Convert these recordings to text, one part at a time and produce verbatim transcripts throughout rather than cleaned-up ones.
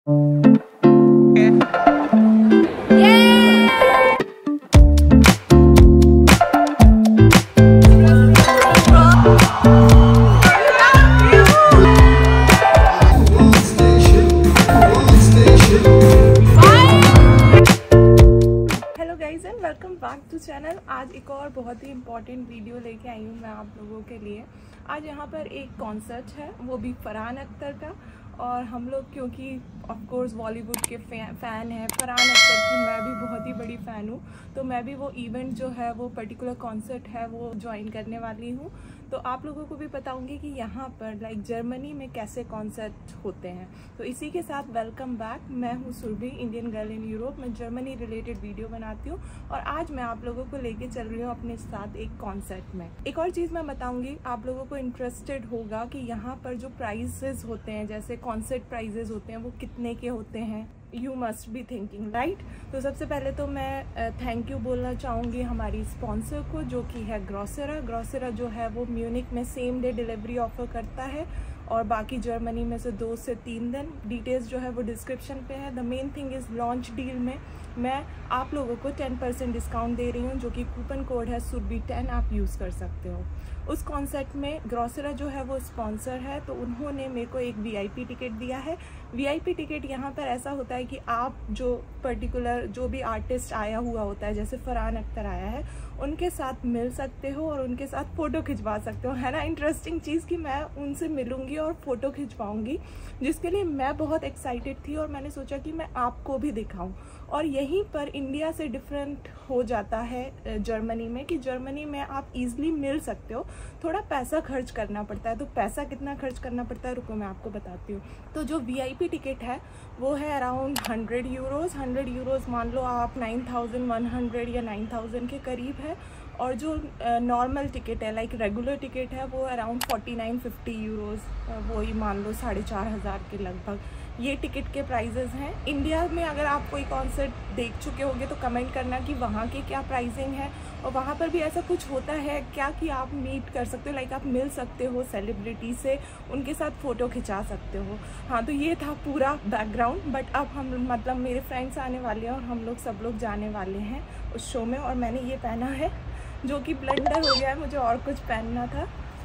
Welcome back to channel. आज एक और बहुत ही इम्पॉर्टेंट वीडियो लेके आई हूँ मैं आप लोगों के लिए। आज यहाँ पर एक कॉन्सर्ट है, वो भी फरहान अख्तर का। और हम लोग क्योंकि ऑफ कोर्स बॉलीवुड के फ़ैन हैं फरहान अख्तर की, मैं भी बहुत ही बड़ी फ़ैन हूँ, तो मैं भी वो इवेंट जो है वो पर्टिकुलर कॉन्सर्ट है वो ज्वाइन करने वाली हूँ। तो आप लोगों को भी बताऊंगी कि यहाँ पर लाइक जर्मनी में कैसे कॉन्सर्ट होते हैं। तो इसी के साथ वेलकम बैक। मैं हूँ Surabhi, Indian girl in Europe. मैं जर्मनी रिलेटेड वीडियो बनाती हूँ और आज मैं आप लोगों को लेके चल रही हूँ अपने साथ एक कॉन्सर्ट में। एक और चीज़ मैं बताऊंगी, आप लोगों को इंटरेस्टेड होगा कि यहाँ पर जो प्राइजेस होते हैं, जैसे कॉन्सर्ट प्राइजेस होते हैं, वो कितने के होते हैं। You must be thinking right. तो सबसे पहले तो मैं थैंक यू बोलना चाहूँगी हमारी स्पॉन्सर को, जो कि है ग्रोसरा। ग्रोसरा जो है वो म्यूनिक में सेम डे डिलीवरी ऑफर करता है और बाकी जर्मनी में से दो से तीन दिन। डिटेल्स जो है वो डिस्क्रिप्शन पे है। The main thing is launch deal में मैं आप लोगों को टेन परसेंट डिस्काउंट दे रही हूँ, जो कि कूपन कोड है सुरभि टेन, आप यूज़ कर सकते हो। उस कॉन्सर्ट में ग्रोसरा जो है वो स्पॉन्सर है, तो उन्होंने मेरे को एक वीआईपी टिकट दिया है। वीआईपी टिकट यहाँ पर ऐसा होता है कि आप जो पर्टिकुलर जो भी आर्टिस्ट आया हुआ होता है, जैसे फरहान अख्तर आया है, उनके साथ मिल सकते हो और उनके साथ फ़ोटो खिंचवा सकते हो। है ना इंटरेस्टिंग चीज़ कि मैं उनसे मिलूंगी और फ़ोटो खिंचवाऊंगी, जिसके लिए मैं बहुत एक्साइटेड थी और मैंने सोचा कि मैं आपको भी दिखाऊं। और यहीं पर इंडिया से डिफरेंट हो जाता है जर्मनी में कि जर्मनी में आप इजीली मिल सकते हो, थोड़ा पैसा खर्च करना पड़ता है। तो पैसा कितना खर्च करना पड़ता है, रुको मैं आपको बताती हूँ। तो जो वीआईपी टिकट है वो है around hundred euros. Hundred euros मान लो आप नाइन थाउजेंड वन हंड्रेड या नाइन थाउजेंड के करीब है। और जो नॉर्मल uh, टिकट है लाइक रेगुलर टिकट है वो around forty nine fifty euros, वही मान लो साढ़े चार हज़ार के लगभग ये टिकट के प्राइजेज़ हैं। इंडिया में अगर आप कोई कॉन्सर्ट देख चुके होंगे तो कमेंट करना कि वहाँ की क्या प्राइसिंग है और वहाँ पर भी ऐसा कुछ होता है क्या कि आप मीट कर सकते हो, लाइक आप मिल सकते हो सेलिब्रिटी से, उनके साथ फ़ोटो खिंचा सकते हो। हाँ, तो ये था पूरा बैकग्राउंड। बट अब हम मतलब मेरे फ्रेंड्स आने वाले हैं और हम लोग सब लोग जाने वाले हैं उस शो में। और मैंने ये पहना है जो कि ब्लंडर हो गया है, मुझे और कुछ पहनना था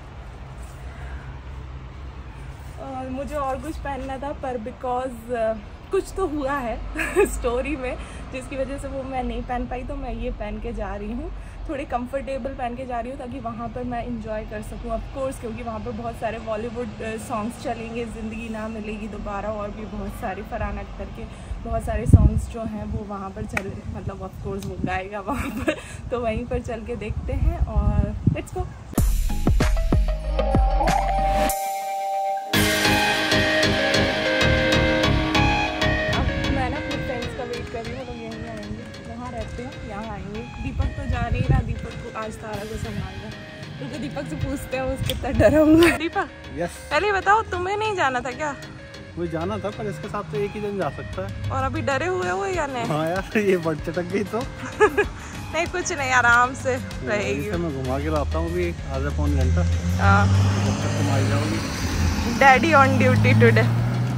और मुझे और कुछ पहनना था पर बिकॉज uh, कुछ तो हुआ है स्टोरी में, जिसकी वजह से वो मैं नहीं पहन पाई। तो मैं ये पहन के जा रही हूँ, थोड़े कंफर्टेबल पहन के जा रही हूँ ताकि वहाँ पर मैं इंजॉय कर सकूँ। ऑफ कोर्स क्योंकि वहाँ पर बहुत सारे बॉलीवुड सॉन्ग्स चलेंगे, ज़िंदगी ना मिलेगी दोबारा, और भी बहुत सारे फरहान अख्तर के बहुत सारे सॉन्ग्स जो हैं वो वहाँ पर चल मतलब ऑफ कोर्स वो गाएगा वहाँ पर। तो वहीं पर चल के देखते हैं और लेट्स गो। यहाँ आएंगे। दीपक तो जा नहीं रहा, दीपक को आज तारा को संभालना। क्योंकि दीपक से पूछते हैं उसके कितना डरा हुआ है। दीपक यस, पहले बताओ तुम्हें नहीं जाना था क्या? मुझे जाना था पर इसके साथ तो एक ही जन जा सकता है। और अभी डरे हुए हो या नहीं? हाँ यार, ये बढ़ चटक गई तो नहीं कुछ नहीं, आराम से रहेगी। मैं घुमा के लाता हूँ अभी आधा पौन घंटा। हाँ, जब तक तुम आ जाओगी। Daddy on duty today.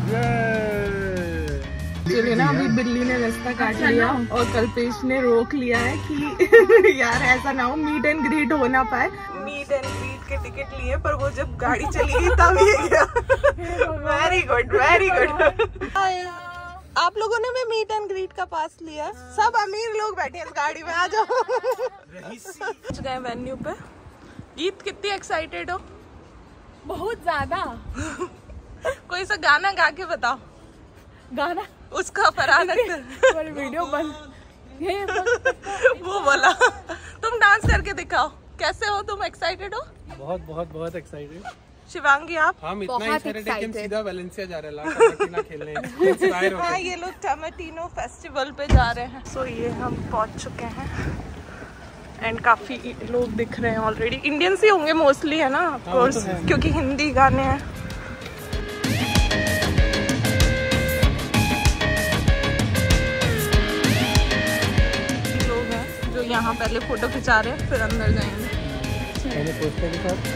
चलिए ना, अभी बिल्ली ने रास्ता काट लिया और कल्पेश ने रोक लिया है कि यार ऐसा ना हो मीट एंड ग्रीट हो ना पाए। मीट एंड ग्रीट के टिकट लिए पर वो जब गाड़ी चली गई तब ये गया। Very good very good. आप लोगों ने भी मीट एंड ग्रीट का पास लिया? सब अमीर लोग बैठे हैं इस गाड़ी में, आ जाओ। पहुंच गए वेन्यू पे। गीत कितनी एक्साइटेड हो? बहुत ज्यादा। कोई सा गाना गा के बताओ। गाना उसका फरहान अख्तर वीडियो बन ये वो बोला तुम डांस करके दिखाओ। कैसे हो तुम? एक्साइटेड हो? बहुत बहुत बहुत एक्साइटेड। शिवांगी आप? हम इतना एक्साइटेड है कि हम सीधा वेलेंसिया जा रहे हैं टमाटीनो खेलने। इंस्पायर हो हाँ, ये लोग टमाटीनो फेस्टिवल पे जा रहे हैं। सो so, ये हम पहुंच चुके हैं एंड काफी लोग दिख रहे हैं ऑलरेडी। इंडियंस ही होंगे मोस्टली, है ना ऑफ कोर्स, क्योंकि हिंदी गाने हैं। यहाँ पहले फोटो खिंचा रहे हैं फिर अंदर जाएंगे। पहले पोस्टर के साथ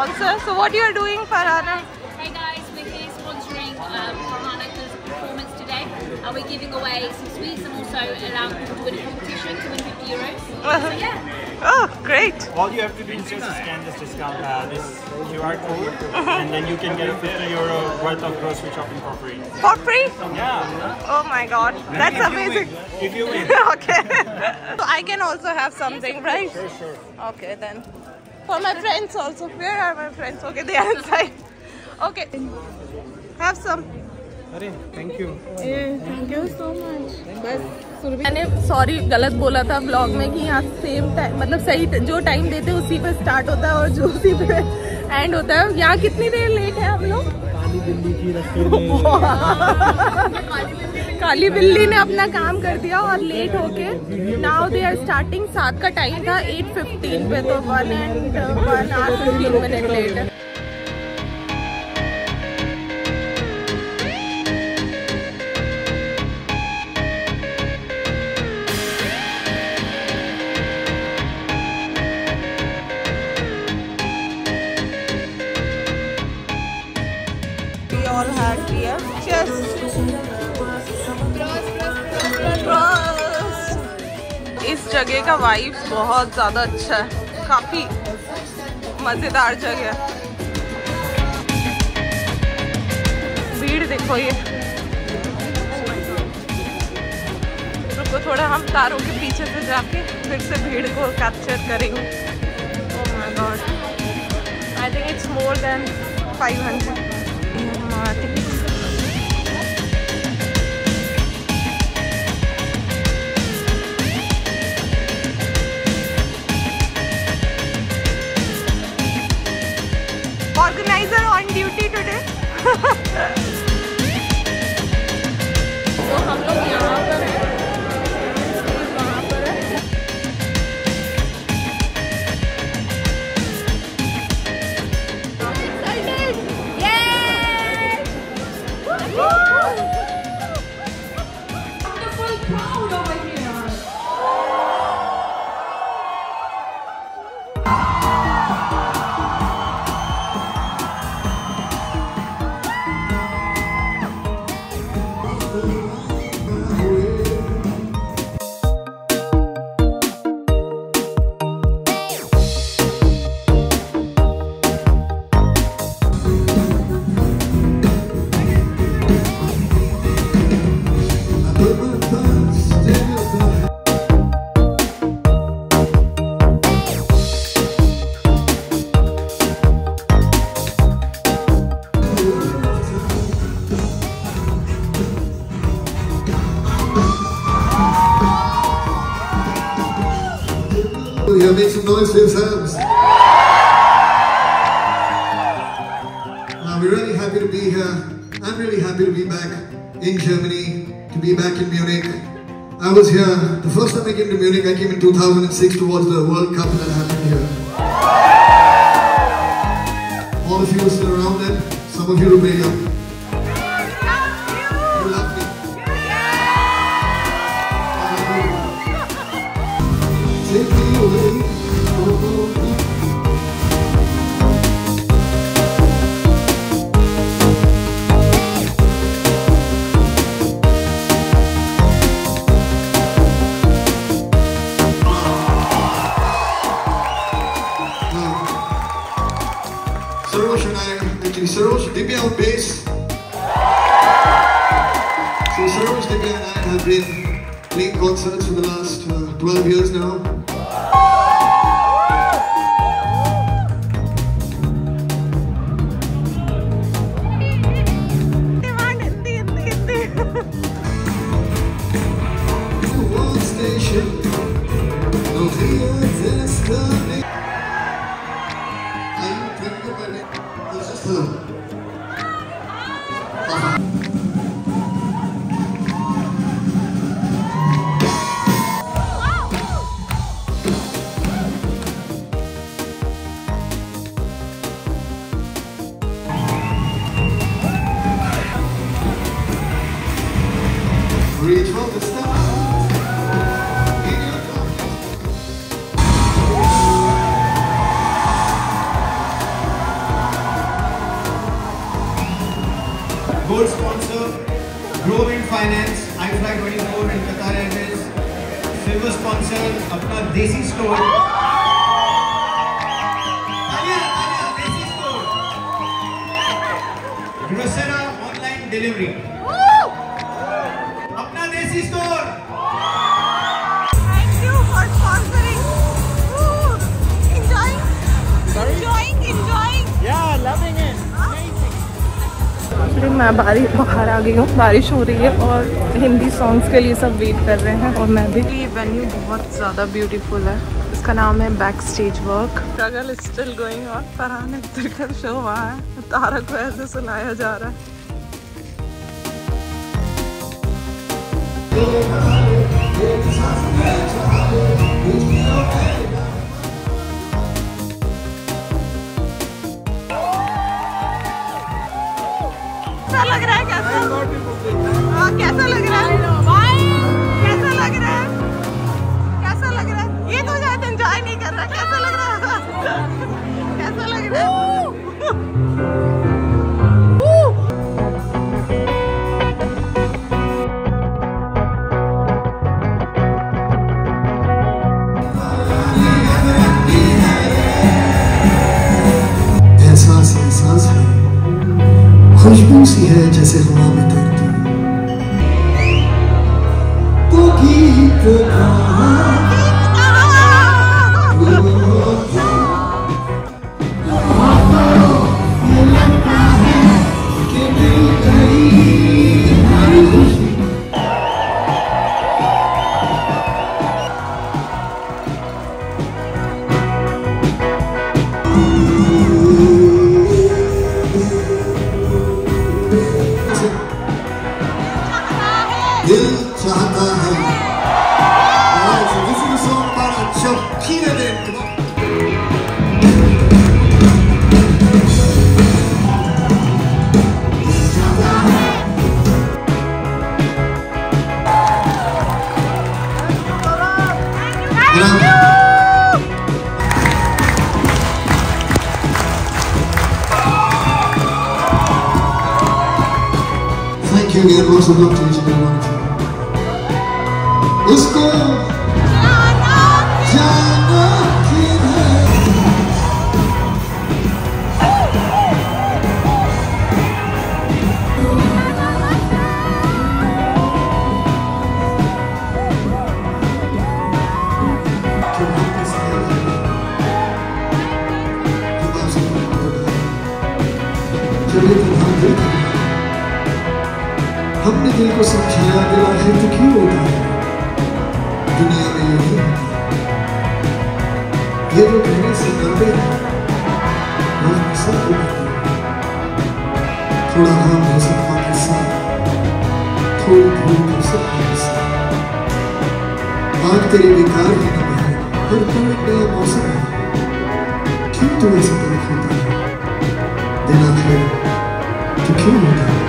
sponsor. So what you are doing, Farhana? Hey guys, we're here sponsoring um, Farhan Akhtar's performance today. Uh, we're giving away some sweets and also allowing people to win a competition to win fifty euros. Uh-huh. So yeah. Oh, great. All you have to do is just scan this discount, uh, this Q R code, and then you can get a fifty euro worth of grocery shopping for free. For free? Yeah. Oh my god, that's If you amazing. win. If you win. Okay. So I can also have something, right? Sure, sure. Okay then. For my friends also. Where are my friends? Okay, they are inside. Okay. Have some. अरे thank you thank you so much. बस मैंने sorry गलत बोला था blog में कि यहाँ same time मतलब सही जो टाइम देते हैं उसी पे स्टार्ट होता है और जो उसी पे एंड होता है। यहाँ कितनी देर लेट है हम लोग? काली बिल्ली की काली बिल्ली ने अपना काम कर दिया और लेट होके नाउ दे आर स्टार्टिंग। सात का टाइम था एट फिफ्टीन पे, तो one and one hour fifteen minute late है। All had beer. Cheers. इस जगह का वाइब्स बहुत ज़्यादा अच्छा है, काफ़ी मज़ेदार जगह है। भीड़ देखो ये। रुको थोड़ा हम तारों के पीछे से जाके फिर से भीड़ को कैप्चर करेंगे। Oh my God. I think it's more than five hundred. Organizer on duty today. तो हम लोग यहाँ पर हैं, वहाँ पर है। Yeah, make some noise for yourselves. Uh, we're really happy to be here. I'm really happy to be back in Germany, to be back in Munich. I was here, the first time I came to Munich, I came in two thousand six towards the World Cup that happened here. All of you are still around then, some of you are very young. You love me. Take me away. Sarosh and I, actually Sarosh, Divya on bass. So Sarosh, Divya and I have been playing concerts for the last uh, twelve years now. Reach for the stars in your darkness. Grove in Finance, iFly twenty-four and Qatar Airways, silver sponsor अपना देसी store, तालियां तालियां देसी store, ग्रोसरा online delivery, अपना देसी store. Thank you for sponsoring. Woo! Enjoying, enjoying, enjoying. Yeah, loving it. Actually मैं बारिश बाहर आ गई हूँ, बारिश हो रही है और हिंदी सॉन्ग्स के लिए सब वेट कर रहे हैं और मैं भी. ये वेन्यू बहुत ज़्यादा ब्यूटीफुल है. इसका नाम है back stage work. Struggle still going on. Farhan Akhtar का शो वहाँ है, तारक को ऐसे सुनाया जा रहा है. कैसा लग रहा है? कैसा हाँ कैसा लग रहा है? कैसा लग रहा है? कैसा लग रहा है? ये तो शायद एंजॉय नहीं कर रहा. कैसा लग रहा है? कैसा लग रहा है? एहसास एहसास है, खुशबू सी है जैसे हवा में तैरती. तो गीत दिल चाहता है. Alright, so this is a song about a Shakira then. Come on. Thank you again, lots of love to each and every one of you. उसको जाना किधर. हमने दिल को समझाया, दिल आखिर तो क्यों होता है दुनिया में यही होता है. ये जो कहने से डरते हैं वो सब होते हैं. थोड़ा घाम हो सकता है साथ, थोड़ी धूप हो सकती है साथ. आग तेरी बेकार ही न बहे, हर पल नया मौसम है. क्यों तो ऐसा तरीक होता है दिल आखिर तो क्यों होता है.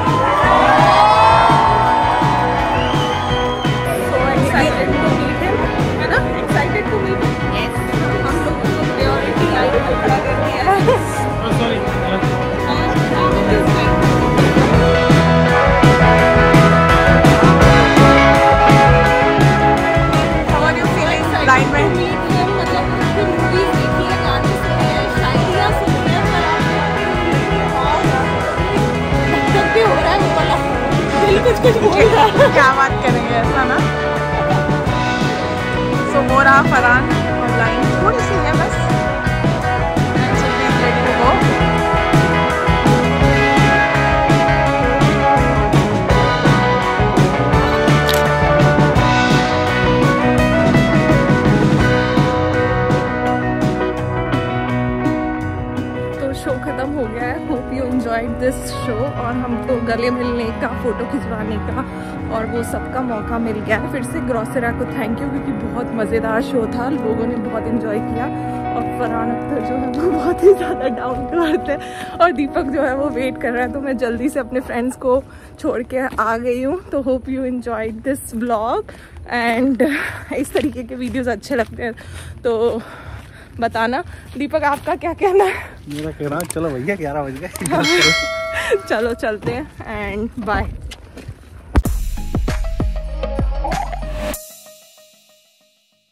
कुछ कुछ बोल रहा है. क्या बात करेंगे ऐसा ना. सो वो रहा फरहान और लाइन थोड़ी सी है बस. Ready to go. शो खत्म हो गया है. Hope you enjoyed this show. और हमको गले मिलने का, फोटो खिंचवाने का और वो सबका मौका मिल गया है. फिर से ग्रोसरा को थैंक यू क्योंकि बहुत मज़ेदार शो था. लोगों ने बहुत एंजॉय किया और फरहान अख्तर जो है वो बहुत ही ज़्यादा डाउन टू अर्थ है और दीपक जो है वो वेट कर रहा है. तो मैं जल्दी से अपने फ्रेंड्स को छोड़ के आ गई हूँ. तो hope you enjoyed this vlog and इस तरीके के वीडियोज़ अच्छे लगते हैं तो बताना. दीपक आपका क्या कहना है? मेरा कहना चलो भैया ग्यारह बज गए. चलो चलते हैं एंड बाय.